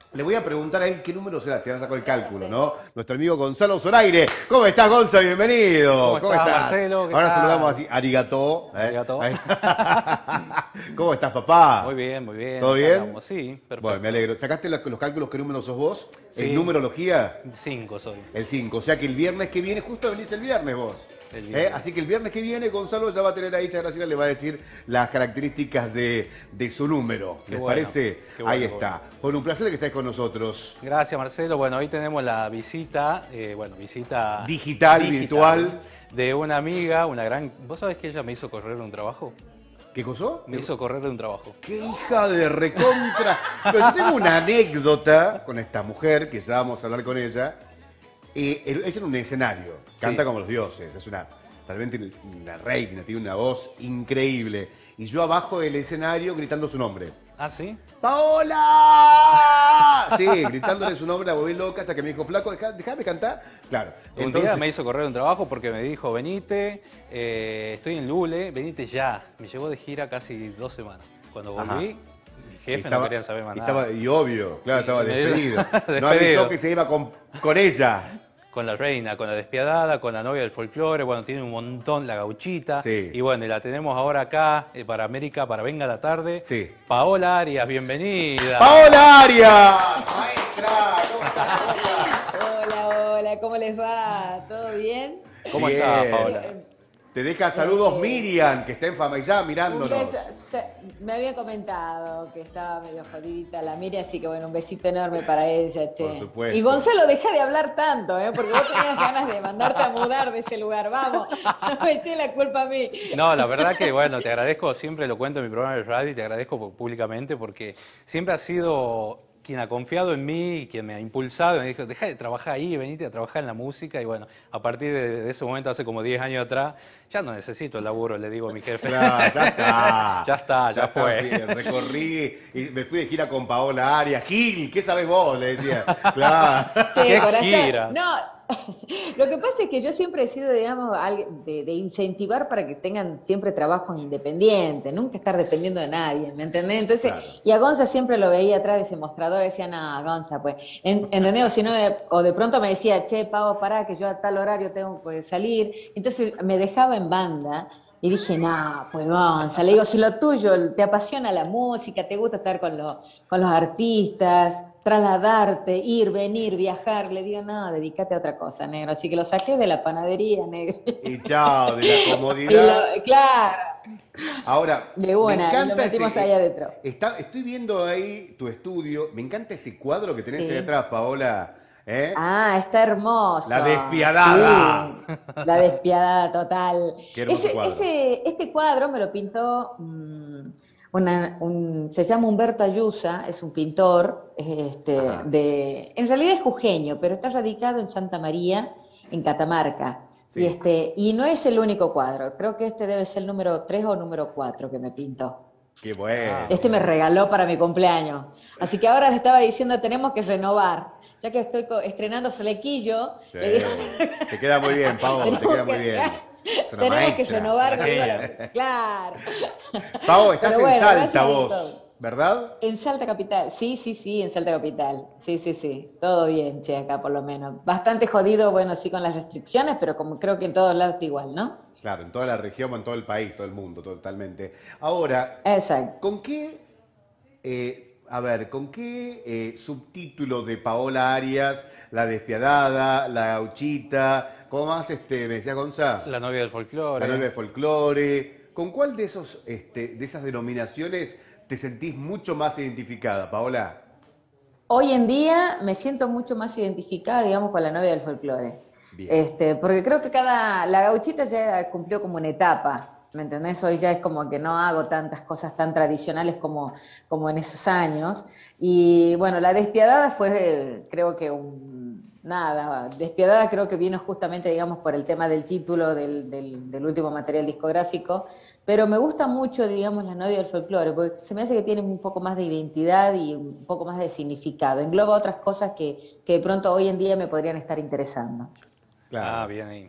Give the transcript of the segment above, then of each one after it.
Le voy a preguntar a él qué número será, si ahora sacó el cálculo, ¿no? Nuestro amigo Gonzalo Zoraire. ¿Cómo estás, Gonzalo? Bienvenido. ¿Cómo estás, Marcelo? ¿Qué Ahora tal? saludamos así, arigató. Arigató. Ahí. ¿Cómo estás, papá? Muy bien, muy bien. ¿Todo Acá bien? andamos. Sí, perfecto. Bueno, me alegro. ¿Sacaste los cálculos qué número sos vos? Sí. ¿En numerología? 5 soy. El 5. O sea que el viernes que viene, justo venís el viernes vos. El viernes. Así que el viernes que viene Gonzalo ya va a tener ahí, Graciela le va a decir las características de su número. Qué ¿Les bueno, parece? qué bueno, Ahí qué está. bueno. Bueno, un placer que estés con nosotros. Gracias, Marcelo. Bueno, hoy tenemos la visita, visita Digital, virtual. de una amiga, una gran... ¿Vos sabés que ella me hizo correr un trabajo? ¿Qué cosa? Me hizo correr de un trabajo. ¡Qué hija de recontra! Pero yo tengo una anécdota con esta mujer, que ya vamos a hablar con ella. Es en un escenario, canta Sí. como los dioses, es realmente una reina, tiene una voz increíble. Y yo abajo del escenario gritando su nombre. ¿Ah, sí? ¡Paola! Sí, gritándole su nombre, la volví loca hasta que me dijo, flaco, déjame cantar. Claro. Un día me hizo correr un trabajo porque me dijo, venite, estoy en Lule, venite ya. Me llevó de gira casi 2 semanas. Cuando volví, Ajá. mi jefe no quería saber más nada. Y obvio, claro, estaba Me- despedido. No despedido. avisó que se iba con ella. Con la reina, con la despiadada, con la novia del folclore, bueno, tiene un montón, la gauchita. Sí. Y bueno, y la tenemos ahora acá para América, para Venga la Tarde. Sí. Paola Arias, bienvenida. ¡Paola Arias! Maestra, ¿cómo estás? Hola, hola, ¿cómo les va? ¿Todo bien? ¿Cómo Bien. estás, Paola? Te deja saludos Miriam, que está en Famallá Un mirándonos. beso. Me había comentado que estaba medio jodidita la Miri, así que bueno, un besito enorme para ella, che. Por supuesto. Y Gonzalo, deja de hablar tanto, porque vos tenías ganas de mandarte a mudar de ese lugar, vamos, no me eché la culpa a mí. No, la verdad que, bueno, te agradezco, siempre lo cuento en mi programa de radio y te agradezco públicamente porque siempre has sido quien ha confiado en mí, quien me ha impulsado, y me dijo, deja de trabajar ahí, venite a trabajar en la música. Y bueno, a partir de ese momento, hace como 10 años atrás, ya no necesito el laburo, le digo a mi jefe. Claro, ya está. Ya está, ya fue. Bien. Recorrí y me fui de gira con Paola Arias. Gil, ¿qué sabes vos? Le decía. Claro. Che, ¿Qué corazón, giras? no, lo que pasa es que yo siempre he sido, digamos, de incentivar para que tengan siempre trabajos independientes, nunca estar dependiendo de nadie, ¿me entendés? Entonces, Claro. y a Gonza siempre lo veía atrás de ese mostrador, decía, no, Gonza, pues, ¿entendés? O si no, o de pronto me decía, che, Pavo, pará, que yo a tal horario tengo que salir, entonces me dejaba en banda. Y dije, no, pues Gonza, le digo, si lo tuyo te apasiona la música, te gusta estar con los artistas, trasladarte, ir, venir, viajar, le digo, no, dedícate a otra cosa, negro. Así que lo saqué de la panadería, negro. Y chao, de la Y comodidad. claro, Ahora, de una, me y encanta lo metimos ahí adentro. Estoy viendo ahí tu estudio. Me encanta ese cuadro que tenés Sí. ahí atrás, Paola. ¿Eh? Ah, está hermoso. La despiadada. Sí, la despiadada total. Qué hermoso cuadro. Este cuadro me lo pintó, se llama Humberto Ayusa, es un pintor, Ajá. en realidad es jujeño, pero está radicado en Santa María, en Catamarca. Sí. Y no es el único cuadro, creo que este debe ser el número 3 o número 4 que me pintó. Qué bueno. Este me regaló para mi cumpleaños. Así que ahora les estaba diciendo, tenemos que renovar. Ya que estoy estrenando flequillo, Sí. le digo, Te queda muy bien, Pavo, te tenemos queda muy que- bien. Es una tenemos que maestra. renovar. Genia. Claro. Pavo, estás Pero en bueno, Salta gracias a vos, todo. ¿verdad? En Salta Capital, sí, en Salta Capital. Sí, todo bien, che, acá por lo menos. Bastante jodido, bueno, sí con las restricciones, pero como creo que en todos lados está igual, ¿no? Claro, en toda la región, en todo el país, todo el mundo, totalmente. Ahora, Exacto. ¿con qué, subtítulo de Paola Arias, La Despiadada, La Gauchita, cómo más, me decía Gonzalo? La novia del folclore. La novia de folclore. ¿Con cuál de esas denominaciones te sentís mucho más identificada, Paola? Hoy en día me siento mucho más identificada, digamos, con la novia del folclore. Bien. Porque creo que la gauchita ya cumplió como una etapa, ¿me entendés? Hoy ya es como que no hago tantas cosas tan tradicionales como en esos años. Y bueno, la despiadada fue, creo que despiadada creo que vino justamente, digamos, por el tema del título del último material discográfico. Pero me gusta mucho, digamos, la novia del folclore, porque se me hace que tiene un poco más de identidad y un poco más de significado. Engloba otras cosas que de pronto hoy en día me podrían estar interesando. Claro. Ah, bien ahí.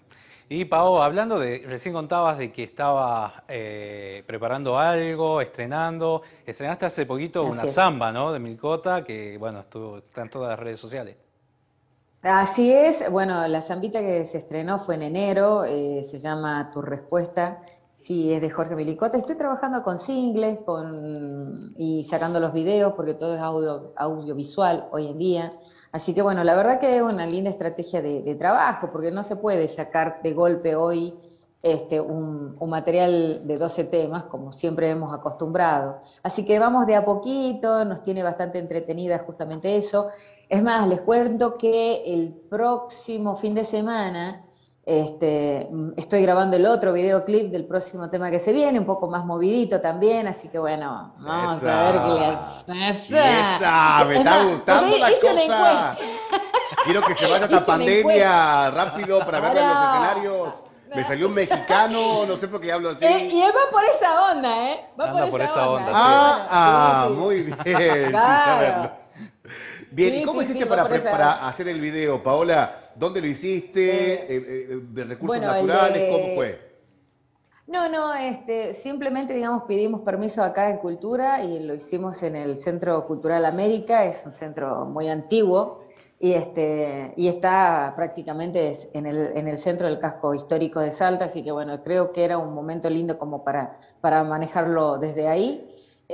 Y Pau, hablando de, recién contabas de que estabas preparando algo, estrenaste hace poquito una Así es. samba, ¿no? De Milcota, que bueno, está en todas las redes sociales. Así es, bueno, la zambita que se estrenó fue en enero, se llama Tu Respuesta, sí, es de Jorge Milicota. Estoy trabajando con singles y sacando los videos porque todo es audiovisual hoy en día. Así que bueno, la verdad que es una linda estrategia de trabajo porque no se puede sacar de golpe hoy un material de 12 temas como siempre hemos acostumbrado. Así que vamos de a poquito, nos tiene bastante entretenida justamente eso. Es más, les cuento que el próximo fin de semana estoy grabando el otro videoclip del próximo tema que se viene, un poco más movidito también, así que bueno, vamos a ver qué le hace. Esa, me está gustando la hice una cosa. encuesta. Quiero que se vaya Hice esta una pandemia rápido para verla en los Ahora. escenarios. Me salió un mexicano, no sé por qué hablo así. Y él va por esa onda, ¿eh? Va Anda por esa onda, sí. Sí, sí. Muy bien, sin Claro. saberlo. Bien, ¿y Sí, cómo sí, hiciste sí, va por esa para onda. hacer el video, Paola? ¿Dónde lo hiciste? ¿De recursos Bueno, naturales? ¿Cómo fue? No, simplemente, digamos, pedimos permiso acá en Cultura y lo hicimos en el Centro Cultural América, es un centro muy antiguo y está prácticamente en el centro del casco histórico de Salta, así que bueno, creo que era un momento lindo como para manejarlo desde ahí.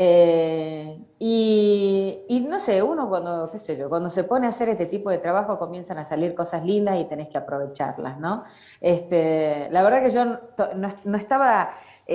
Y no sé, uno cuando, qué sé yo, cuando se pone a hacer este tipo de trabajo comienzan a salir cosas lindas y tenés que aprovecharlas, ¿no? La verdad que yo no estaba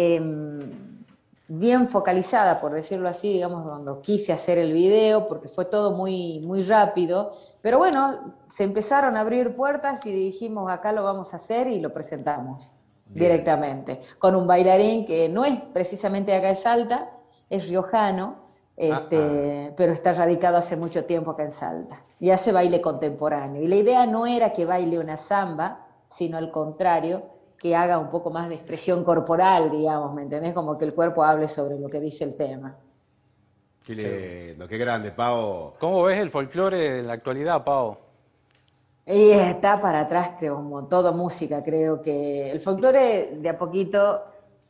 bien focalizada, por decirlo así, digamos, cuando quise hacer el video, porque fue todo muy, muy rápido, pero bueno, se empezaron a abrir puertas y dijimos, acá lo vamos a hacer y lo presentamos Bien. directamente, con un bailarín que no es precisamente acá de Salta, es riojano, pero está radicado hace mucho tiempo acá en Salta y hace baile contemporáneo. Y la idea no era que baile una samba, sino al contrario, que haga un poco más de expresión corporal, digamos, ¿me entendés? Como que el cuerpo hable sobre lo que dice el tema. Qué lindo, qué grande, Pao. ¿Cómo ves el folclore en la actualidad, Pau? Y está para atrás, creo, como toda música, creo que el folclore de a poquito,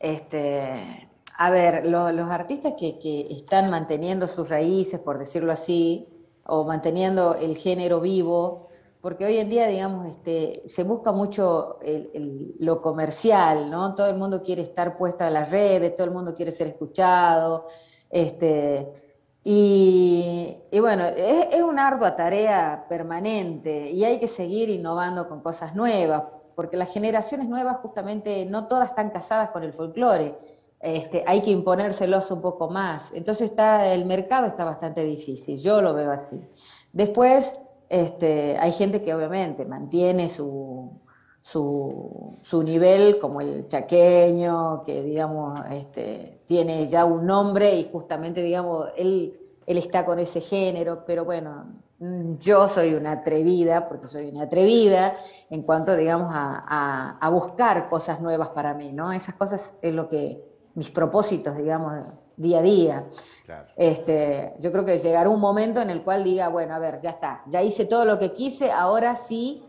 a ver, los artistas que están manteniendo sus raíces, por decirlo así, o manteniendo el género vivo, porque hoy en día, digamos, se busca mucho lo comercial, ¿no? Todo el mundo quiere estar puesto a las redes, todo el mundo quiere ser escuchado, y bueno, es una ardua tarea permanente y hay que seguir innovando con cosas nuevas, porque las generaciones nuevas justamente no todas están casadas con el folclore. Hay que imponérselos un poco más. Entonces el mercado está bastante difícil, yo lo veo así. Después, hay gente que obviamente mantiene su nivel, como el chaqueño, que digamos, tiene ya un nombre y justamente, digamos, él está con ese género, pero bueno, yo soy una atrevida, porque soy una atrevida en cuanto, digamos, a buscar cosas nuevas para mí, ¿no? Esas cosas es lo que, mis propósitos, digamos, día a día. Claro. Yo creo que llegará un momento en el cual diga, bueno, a ver, ya está, ya hice todo lo que quise, ahora sí,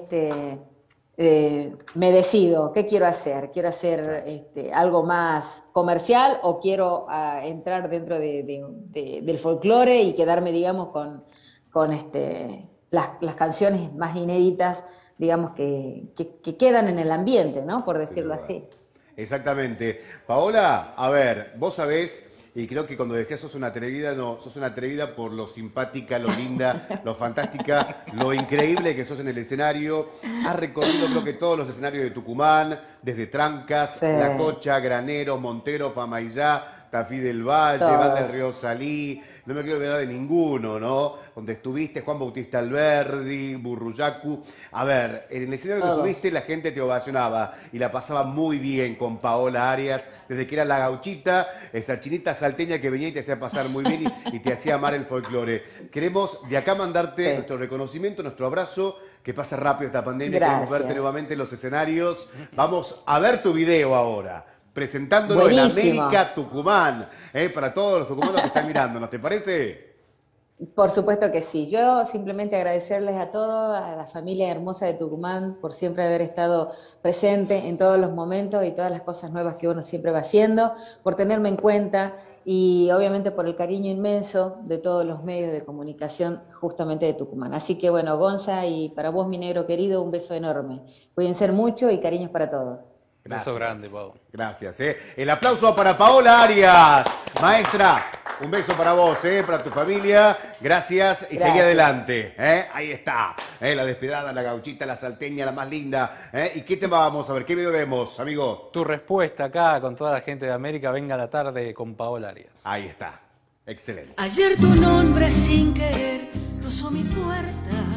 me decido, ¿qué quiero hacer? ¿Quiero hacer algo más comercial o quiero entrar dentro del folclore y quedarme, digamos, con las canciones más inéditas, digamos, que quedan en el ambiente, ¿no? Por decirlo así. Exactamente. Paola, a ver, vos sabés, y creo que cuando decías sos una atrevida, no, sos una atrevida por lo simpática, lo linda, lo fantástica, lo increíble que sos en el escenario. Has recorrido creo que todos los escenarios de Tucumán, desde Trancas, Sí. La Cocha, Granero, Montero, Famaillá, Tafí del Valle, Todos. Val del Río Salí, no me quiero olvidar de ninguno, ¿no? Donde estuviste, Juan Bautista Alberdi, Burruyacu. A ver, en el escenario que Todos. subiste la gente te ovacionaba y la pasaba muy bien con Paola Arias, desde que era la gauchita, esa chinita salteña que venía y te hacía pasar muy bien y te hacía amar el folclore. Queremos de acá mandarte nuestro reconocimiento, nuestro abrazo, que pase rápido esta pandemia, queremos verte Gracias. nuevamente en los escenarios. Vamos a ver tu video ahora, presentándolo Buenísimo. en América Tucumán, para todos los tucumanos que están mirándonos, ¿te parece? Por supuesto que sí. Yo simplemente agradecerles a todos, a la familia hermosa de Tucumán, por siempre haber estado presente en todos los momentos y todas las cosas nuevas que uno siempre va haciendo, por tenerme en cuenta y obviamente por el cariño inmenso de todos los medios de comunicación justamente de Tucumán. Así que bueno, Gonza, y para vos, mi negro querido, un beso enorme. Cuídense mucho y cariños para todos. Gracias. Beso grande, Pau. Gracias. El aplauso para Paola Arias. Maestra, un beso para vos, para tu familia. Gracias y Gracias. seguí adelante. Ahí está. La despedada, la gauchita, la salteña, la más linda. ¿Y qué tema vamos a ver? ¿Qué video vemos, amigo? Tu respuesta acá con toda la gente de América, venga a la tarde con Paola Arias. Ahí está. Excelente. Ayer tu nombre sin querer cruzó mi puerta.